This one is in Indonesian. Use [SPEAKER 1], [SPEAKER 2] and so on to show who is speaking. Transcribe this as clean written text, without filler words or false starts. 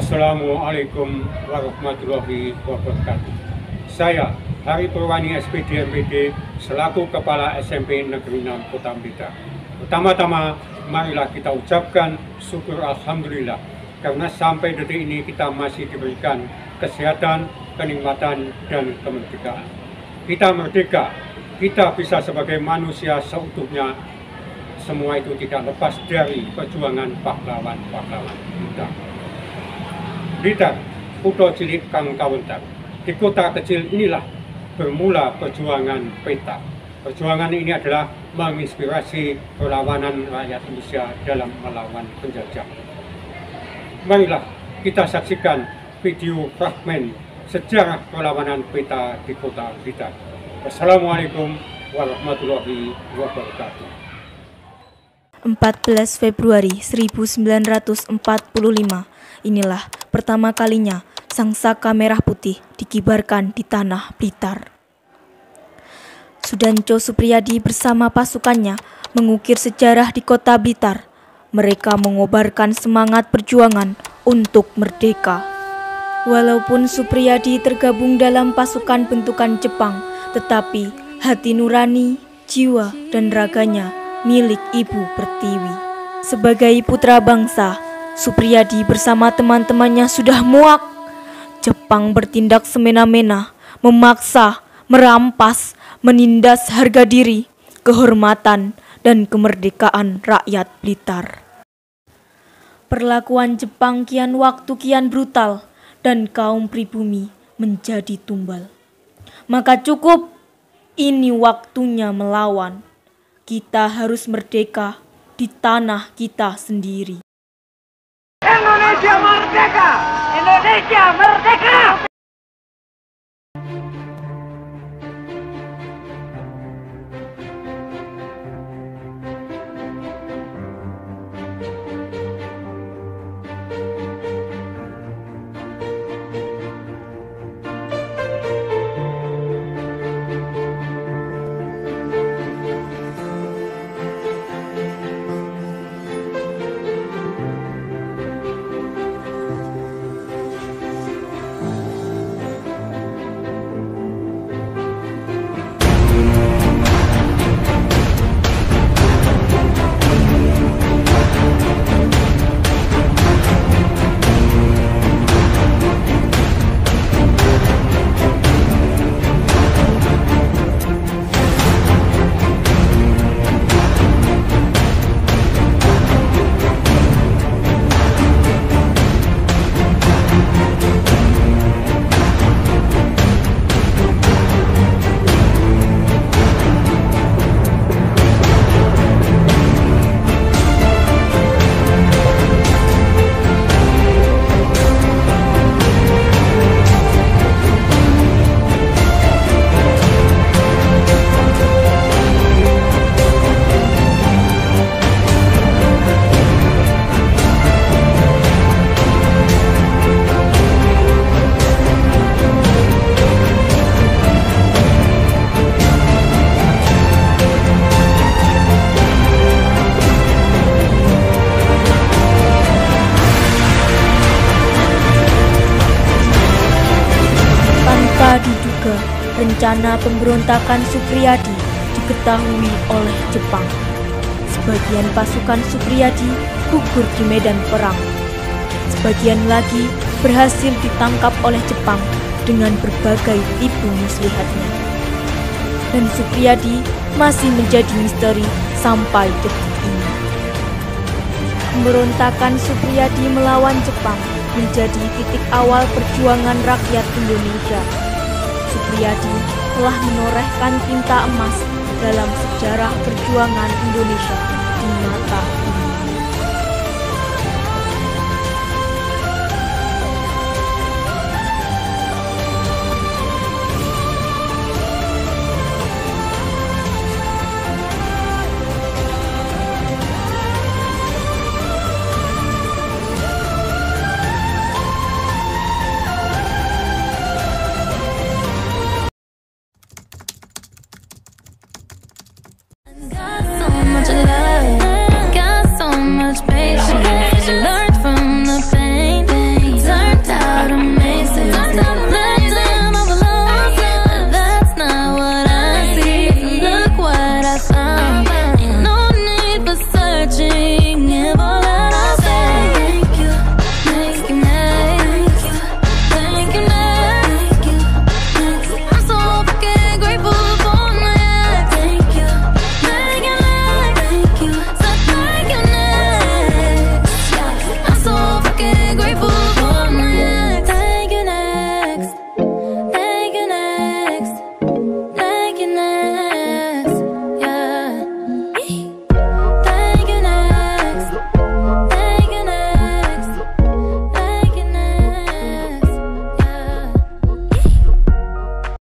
[SPEAKER 1] Assalamualaikum warahmatullahi wabarakatuh. Saya Hari Purwani SPD MPD selaku Kepala SMP Negeri 6 Kota Blitar. Pertama-tama marilah kita ucapkan syukur alhamdulillah karena sampai detik ini kita masih diberikan kesehatan, kenikmatan, dan kemerdekaan. Kita merdeka, kita bisa sebagai manusia seutuhnya. Semua itu tidak lepas dari perjuangan pahlawan-pahlawan kita. Blitar, Kuto Cilik Kang Kawentar. Di kota kecil inilah bermula perjuangan PETA. Perjuangan ini adalah menginspirasi perlawanan rakyat Indonesia dalam melawan penjajah. Marilah kita saksikan video fragmen sejarah perlawanan PETA di kota Blitar. Wassalamualaikum warahmatullahi wabarakatuh.
[SPEAKER 2] 14 Februari 1945, inilah pertama kalinya sang saka merah putih dikibarkan di tanah Blitar. Sudanco Supriyadi bersama pasukannya mengukir sejarah di kota Blitar. Mereka mengobarkan semangat perjuangan untuk merdeka. Walaupun Supriyadi tergabung dalam pasukan bentukan Jepang, tetapi hati nurani, jiwa, dan raganya milik Ibu Pertiwi. Sebagai putra bangsa, Supriyadi bersama teman-temannya sudah muak. Jepang bertindak semena-mena, memaksa, merampas, menindas harga diri, kehormatan, dan kemerdekaan rakyat Blitar. Perlakuan Jepang kian waktu kian brutal, dan kaum pribumi menjadi tumbal. Maka cukup, ini waktunya melawan. Kita harus merdeka di tanah kita sendiri.
[SPEAKER 3] Indonesia merdeka! Indonesia merdeka!
[SPEAKER 2] Diduga rencana pemberontakan Supriyadi diketahui oleh Jepang. Sebagian pasukan Supriyadi gugur di medan perang. Sebagian lagi berhasil ditangkap oleh Jepang dengan berbagai tipu muslihatnya. Dan Supriyadi masih menjadi misteri sampai detik ini. Pemberontakan Supriyadi melawan Jepang menjadi titik awal perjuangan rakyat Indonesia. Supriyadi telah menorehkan tinta emas dalam sejarah perjuangan Indonesia di mata dunia.
[SPEAKER 4] God.